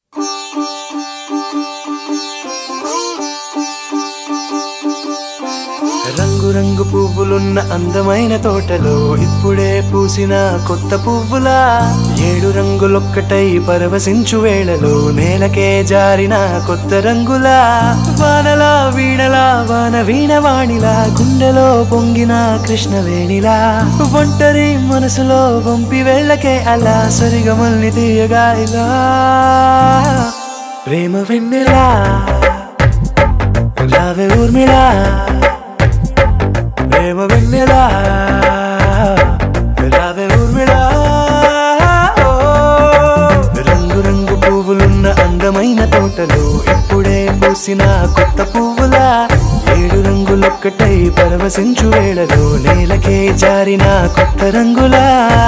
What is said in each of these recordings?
రంగు రంగు పువ్వులున్న అందమైన తోటలో ఇప్పుడే పూసిన కొత్త పువ్వులా 7 రంగులొక్కటై పరవశించు వేళలో నేలకే జారిన కొత్త రంగులా వానలా వీణలా వాన వీణవాణిలా గుండెలో పొంగిన కృష్ణవేణిలా ఒంటరి మనసులో వంపి వెళ్ళకే అలా సరిగమల్ని తీయగా ఇలా ప్రేమ వెన్నెలా రావే ఊర్మిళా ప్రేమ వెన్నెలా రావే ఊర్మిళా రంగు రంగు పువ్వులున్న అందమైన తోటలో ఇప్పుడే పూసిన కొత్త పువ్వులా 7 రంగులొక్కటై పరవశించు వేళలో నేలకే జారిన కొత్త రంగులా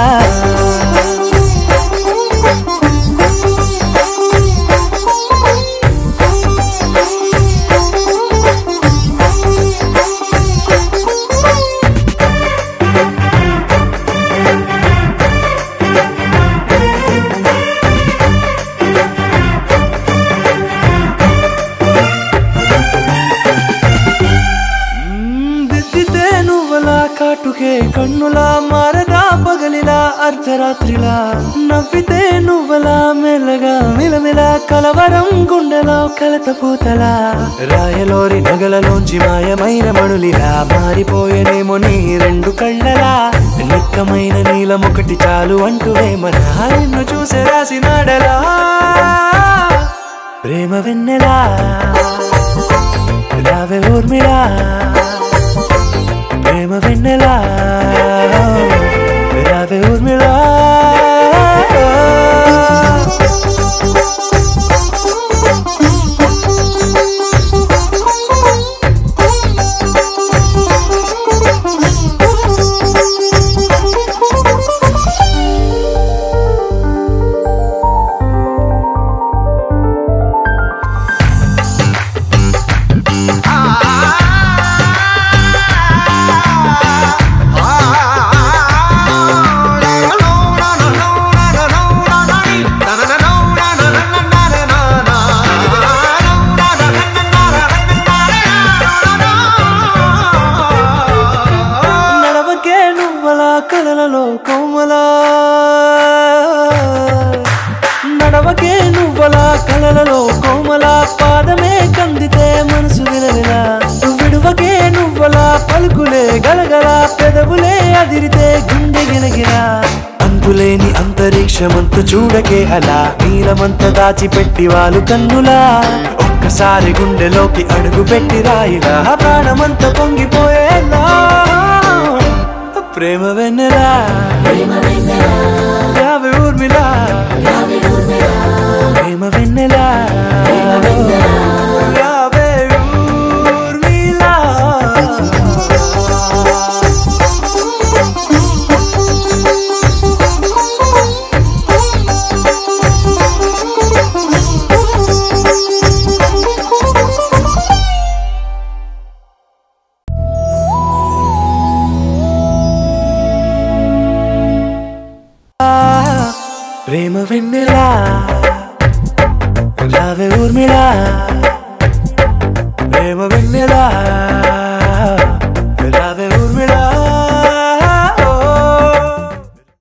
కాటుకే కన్నులా మారదా పగలిలా అర్ధరాత్రిలా నవ్వితే నువ్వలా మెల్లగా మిలమిలా కలవరం గుండెలో కలతపూతలా రాయలోరి నగలలోంచి మాయమైన మణులిలా మారిపోయేనేమో నీ 2 కళ్ళలా నిక్కమైన నీలమొకటి చాలు అంటూ వేమనా నిన్ను చూసే రాసినాడలా ప్రేమ వెన్నెలా రావే ఊర్మిళా ప్రేమ వెన్నెలా రావే ఊర్మిళా నడవకే నువ్వలా కలలలో కోమలా పాదమే కందితే మనసు విలవిలా విడువకే నువ్వలా పలుకులే గలగల పెదవులే అదిరితే గుండె గిలగిలా అంతులేని అంతరిక్షమంతు చూడకే అలా నీలమంత దాచిపెట్టి వాళ్ళు కన్నులా ఒక్కసారి గుండెలోకి అడుగు పెట్టి రాయిలా ప్రాణమంత పొంగిపోయేలా ప్రేమ వెన్నెలా రావే ఊర్మిళా ప్రేమ వెన్నెలా రావే ఊర్మిళా ప్రేమ వెన్నెలా రావే ఊర్మిళా ప్రేమ వెన్నెలా